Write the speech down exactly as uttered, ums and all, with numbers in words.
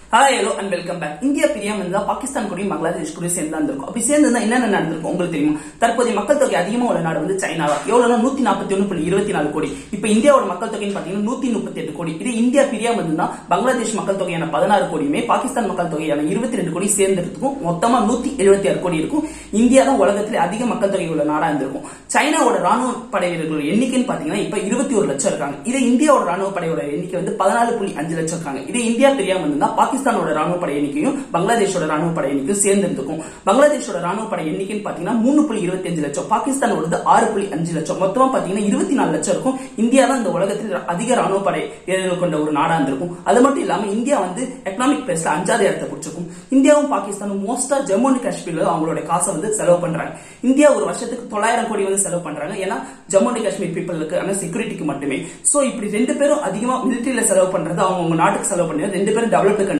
Hi hello and welcome back. India பிரியாம இருந்தா பாகிஸ்தான் கூடயும் பங்களாதேஷ் கூட சேர்ந்து இருந்திருக்கும். அப்படி சேர்ந்து என்னென்ன நடந்திருக்கும் உங்களுக்கு தெரியுமா? தற்போதைய மக்கள் தொகை அதிகமா உள்ள நாடு வந்து சைனாவா. எவ்வளவு நூத்தி நாற்பத்தி ஒன்னு புள்ளி இருபத்தி நாலு கோடி. இப்ப இந்தியாவோட மக்கள் தொகைன்னு பாத்தீங்கன்னா நூத்தி முப்பத்தி எட்டு கோடி. இது இந்தியா பிரியாம இருந்தா பங்களாதேஷ் மக்கள் தொகையான பதினாறு கோடியுமே பாகிஸ்தான் மக்கள் தொகையான இருபத்தி ரெண்டு கோடி சேர்ந்திருக்கும். மொத்தமா நூத்தி எழுபத்தி ஆறு கோடி இருக்கும். இந்தியா தான் உலகத்திலே அதிக மக்கள் தொகை உள்ள நாடா இருந்திருக்கும். சைனாவோட ராணுவ படை வீரர்களோட எண்ணிக்கைன்னு பாத்தீங்கன்னா இப்ப இருபத்தி ஒரு லட்சம் இருக்காங்க. இதே இந்தியாவோட ராணுவ படையோட எண்ணிக்கை வந்து பதினாலு புள்ளி அஞ்சு லட்சம் இருக்காங்க. இதே இந்தியா பிரியாம இருந்தா பாகிஸ்தானோட ராணுவ படை எண்ணிக்கையும் பங்களாதேஷோட ராணுவ படை எண்ணிக்கையும் சேர்ந்து இருக்கும். பங்களாதேஷோட ராணுவ படை எண்ணிக்கைன்னு பாத்தீங்கன்னா மூணு புள்ளி இருபத்தி அஞ்சு லட்சம், பாகிஸ்தானோட ஆறு புள்ளி அஞ்சு லட்சம், மொத்தமா பாத்தீங்கன்னா இருபத்தி நாலு லட்சம் இருக்கும். இந்தியா தான் இந்த உலகத்தில் அதிக ராணுவ படை வீரர்கள் கொண்ட ஒரு நாடா இருந்திருக்கும். அது மட்டும் இல்லாம இந்தியா வந்து எக்கனாமிக் பேஸ்ல அஞ்சாவது இடத்தை பிடிச்சிருக்கும். இந்தியாவும் பாகிஸ்தானும் மோஸ்டா ஜம்மு அண்ட் காஷ்மீர்ல அவங்களோட காசை வந்து செலவு பண்றாங்க. இந்தியா ஒரு வருஷத்துக்கு தொள்ளாயிரம் கோடி வந்து செலவு பண்றாங்க. ஏன்னா ஜம்மு அண்ட் காஷ்மீர் பீப்புளுக்கு ஆனா செக்யூரிட்டிக்கு மட்டுமே. சோ இப்படி ரெண்டு பேரும் அதிகமா மிலிட்டரியில செலவு பண்றது அவங்க நாட்டுக்கு செலவு பண்ணி ரெண்டு பேரும் டெவலப்டு